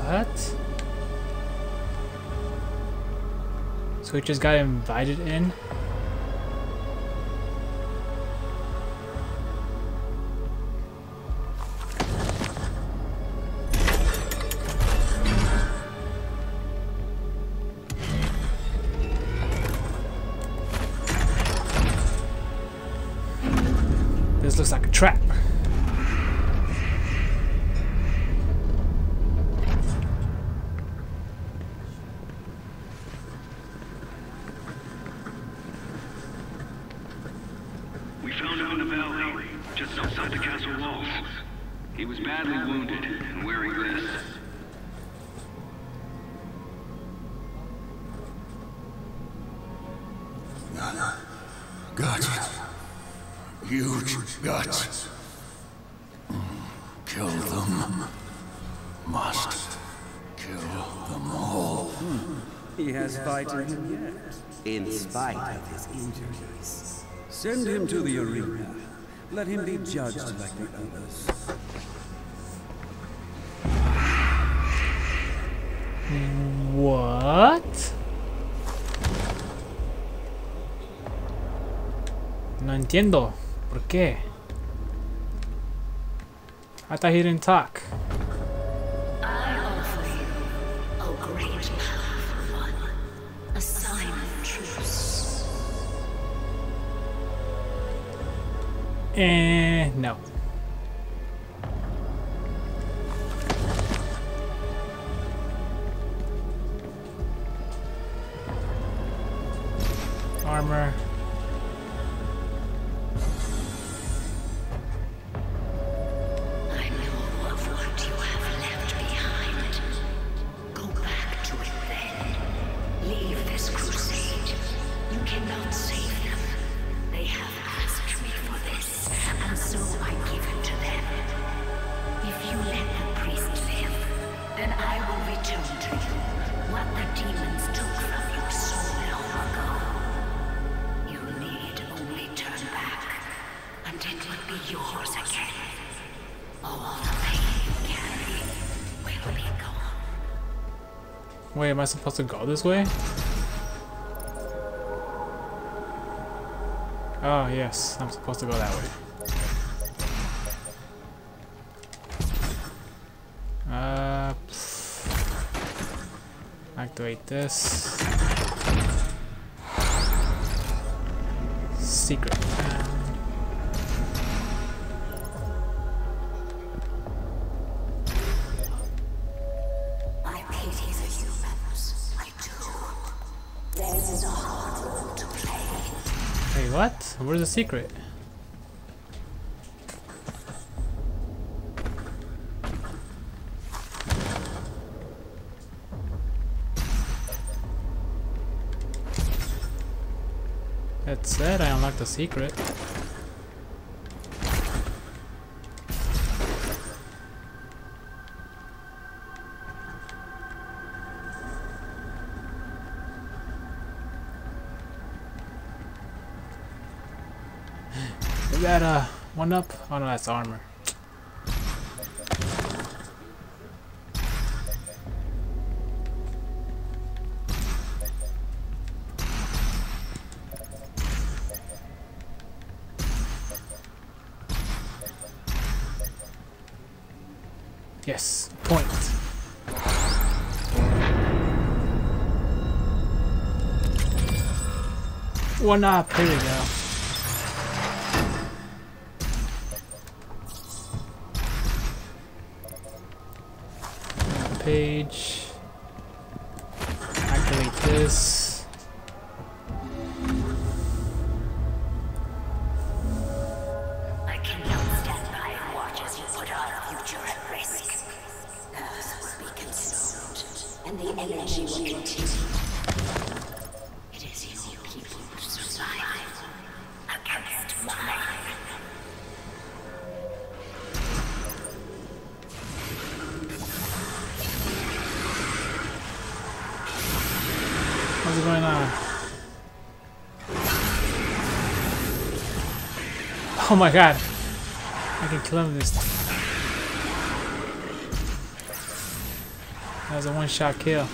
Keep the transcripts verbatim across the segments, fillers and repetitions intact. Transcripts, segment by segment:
What? So we just got invited in? This looks like a trap. We found him in the valley, just outside the castle walls. He was badly wounded and wearing this. Guts. Huge guts. Kill them. Must kill them all. He has fighting yet, in spite of his injuries. Send him to the arena. Let him be judged like the others. What? No entiendo. ¿Por qué? I thought he didn't talk. I offer you, O great powerful one, a sign of truce. Eh, no. Armor. I know of what you have left behind. Go back to it then. Leave this crusade. You cannot save them. They have asked me for this, and so I give it to them. If you let the priest live, then I will return to you what the demons took from you so long ago. You need only turn back, and it will be yours again. All the pain you carry will be gone. Wait, am I supposed to go this way? Oh, yes, I'm supposed to go that way. Uh, activate this. Secret found. I pity the humans. I do. Theirs is a hard role to play. Wait, what? Where's the secret? That said, I unlocked the secret. Is that uh one up? Oh no, that's armor. Yes, point. One up, here we go. Page. Activate this. I cannot stand by and watch as you put our future at risk. Earth will be consumed, and the energy will continue. It is your people who survive against mine. What's going on? Oh my god. I can kill him with this. That was a one-shot kill.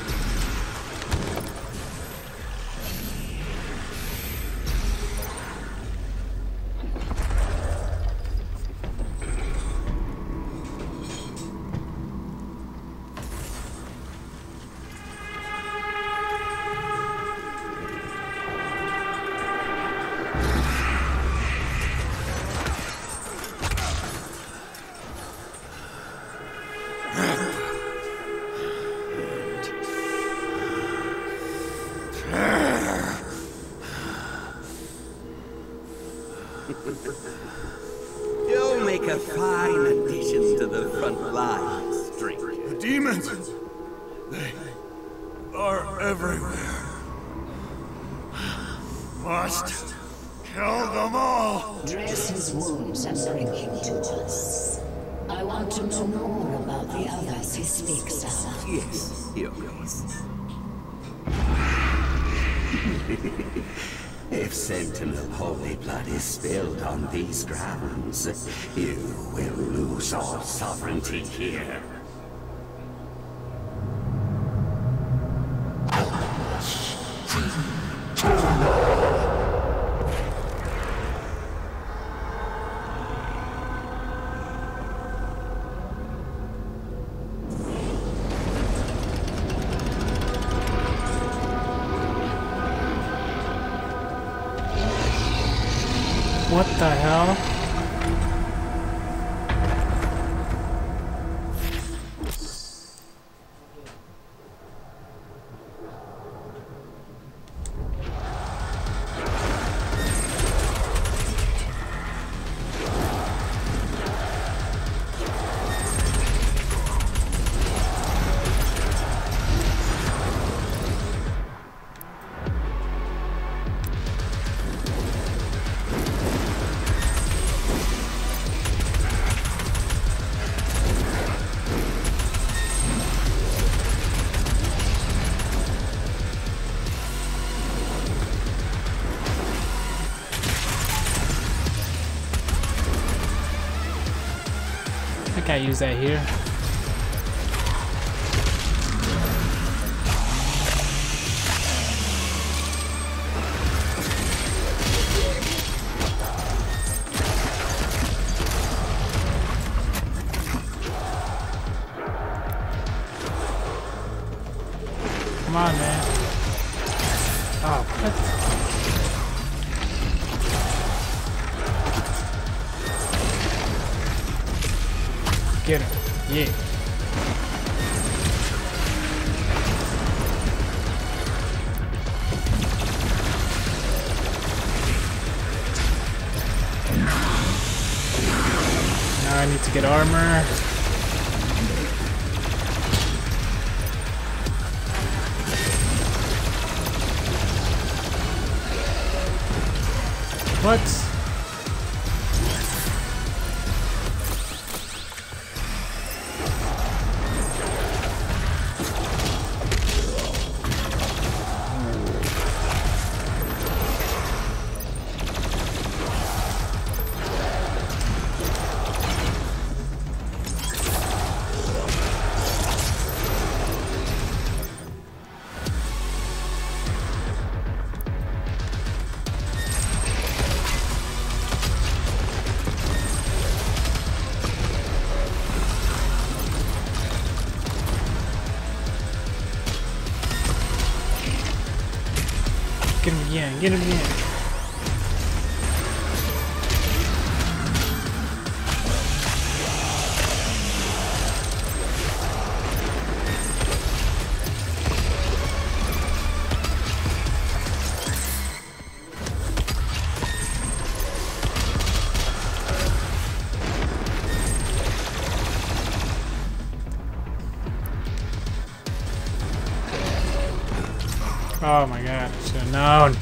You'll make a fine addition to the front lines, stranger. The demons! They are everywhere. Must kill them all! Dress his wounds and bring him to us. I want to know more about the others he speaks of. Yes, Your Grace. If Sentinel holy blood is spilled on these grounds, you will lose all sovereignty here. What the hell? I can't use that here. Come on, man. Oh, what? Get him. Yeah. Now I need to get armor. What? Get him again, get him again. Oh my god, I should have known.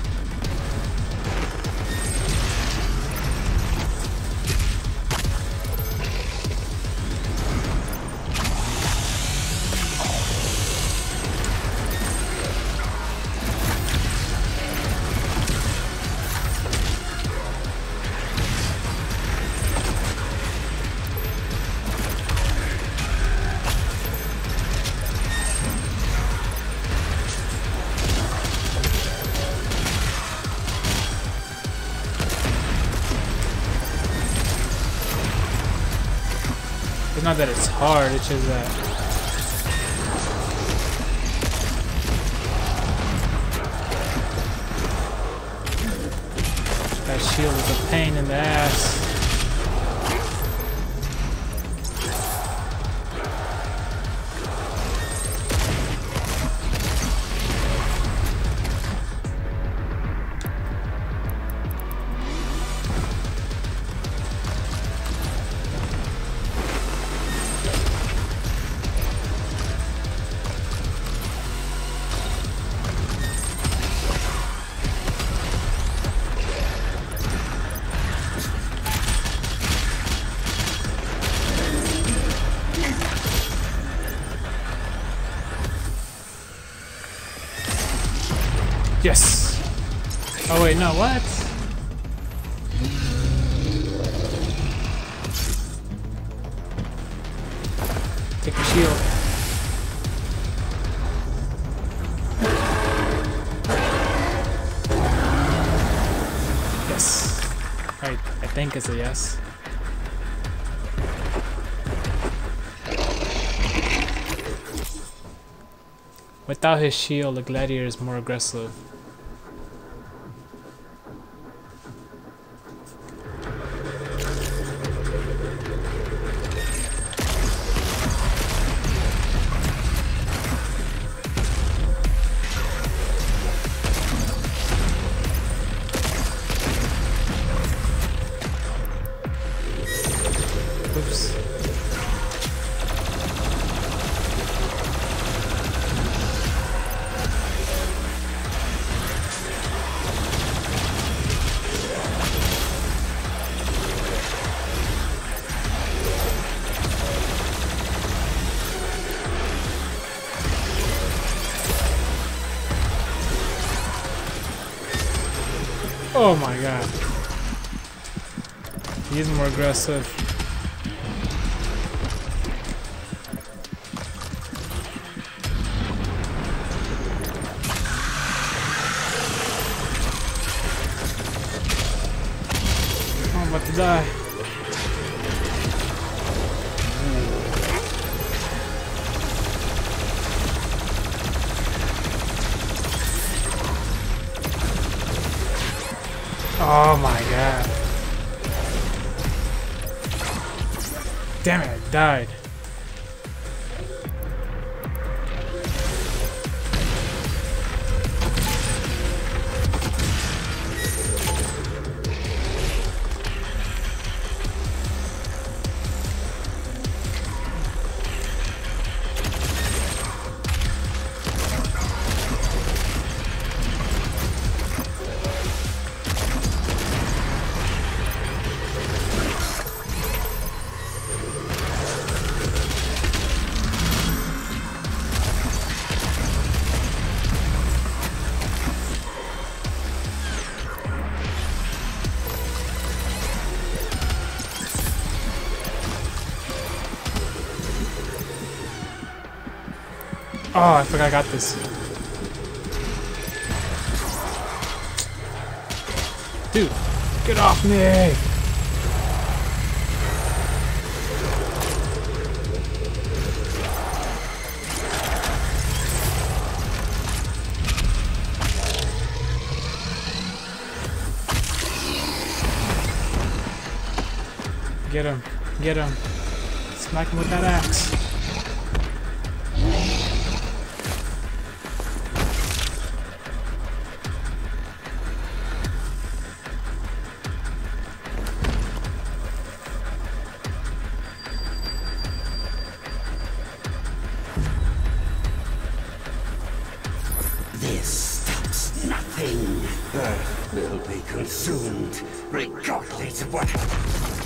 not that it's hard, it's just that that shield is a pain in the ass. Yes! Oh wait, no, what? Take the shield. Yes. Alright, I think it's a yes. Without his shield, the Gladiator is more aggressive. Oops. Oh my god. He's more aggressive. Oh, I'm about to die. Oh my god. Damn it, I died. Oh, I forgot I got this. Dude, get off me! Get him, get him. Smack him with that axe. This stops nothing. Earth will be consumed, regardless of what happens.